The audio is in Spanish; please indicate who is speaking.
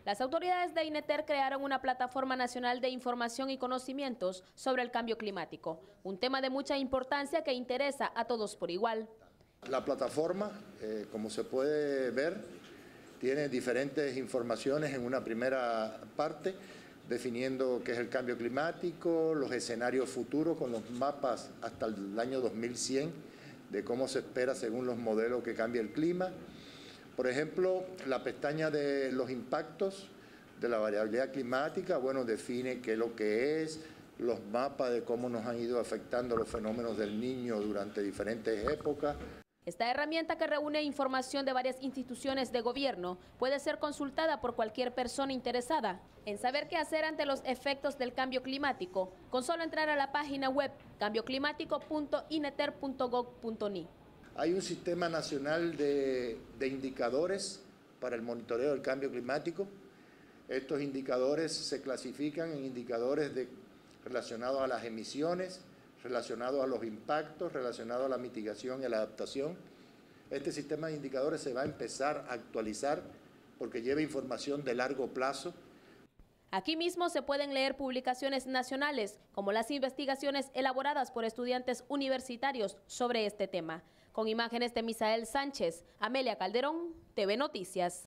Speaker 1: Las autoridades de INETER crearon una plataforma nacional de información y conocimientos sobre el cambio climático, un tema de mucha importancia que interesa a todos por igual.
Speaker 2: La plataforma, como se puede ver, tiene diferentes informaciones en una primera parte, definiendo qué es el cambio climático, los escenarios futuros con los mapas hasta el año 2100, de cómo se espera según los modelos que cambie el clima. Por ejemplo, la pestaña de los impactos de la variabilidad climática, bueno, define qué es lo que es, los mapas de cómo nos han ido afectando los fenómenos del Niño durante diferentes épocas.
Speaker 1: Esta herramienta, que reúne información de varias instituciones de gobierno, puede ser consultada por cualquier persona interesada en saber qué hacer ante los efectos del cambio climático, con solo entrar a la página web cambioclimático.ineter.gov.ni.
Speaker 2: Hay un sistema nacional de indicadores para el monitoreo del cambio climático. Estos indicadores se clasifican en indicadores relacionados a las emisiones, relacionados a los impactos, relacionados a la mitigación y a la adaptación. Este sistema de indicadores se va a empezar a actualizar porque lleva información de largo plazo.
Speaker 1: Aquí mismo se pueden leer publicaciones nacionales, como las investigaciones elaboradas por estudiantes universitarios sobre este tema. Con imágenes de Misael Sánchez, Amelia Calderón, TV Noticias.